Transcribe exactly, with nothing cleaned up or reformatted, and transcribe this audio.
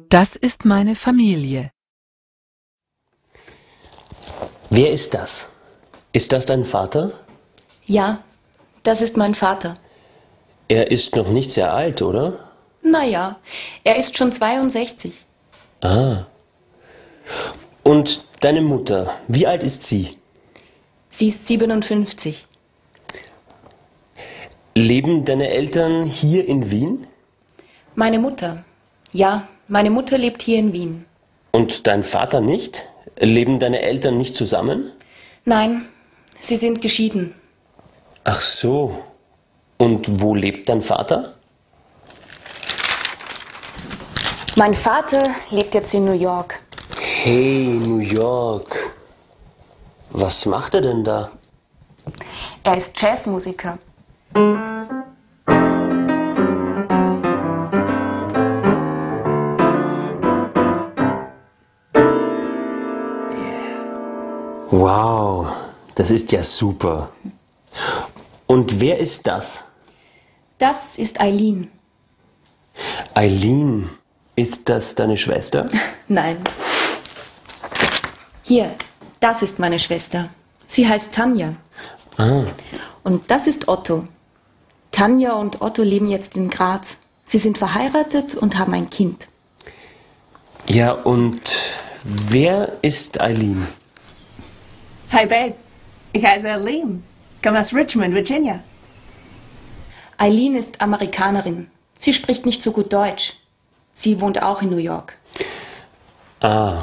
Das ist meine Familie. Wer ist das? Ist das dein Vater? Ja, das ist mein Vater. Er ist noch nicht sehr alt, oder? Naja, er ist schon zweiundsechzig. Ah. Und deine Mutter, wie alt ist sie? Sie ist siebenundfünfzig. Leben deine Eltern hier in Wien? Meine Mutter. Ja, meine Mutter lebt hier in Wien. Und dein Vater nicht? Leben deine Eltern nicht zusammen? Nein, sie sind geschieden. Ach so. Und wo lebt dein Vater? Mein Vater lebt jetzt in New York. Hey, New York. Was macht er denn da? Er ist Jazzmusiker. Wow, das ist ja super. Und wer ist das? Das ist Eileen. Eileen, ist das deine Schwester? Nein. Hier, das ist meine Schwester. Sie heißt Tanja. Ah. Und das ist Otto. Tanja und Otto leben jetzt in Graz. Sie sind verheiratet und haben ein Kind. Ja, und wer ist Eileen? Hi Babe, ich heiße Eileen, komme aus Richmond, Virginia. Eileen ist Amerikanerin. Sie spricht nicht so gut Deutsch. Sie wohnt auch in New York. Ah.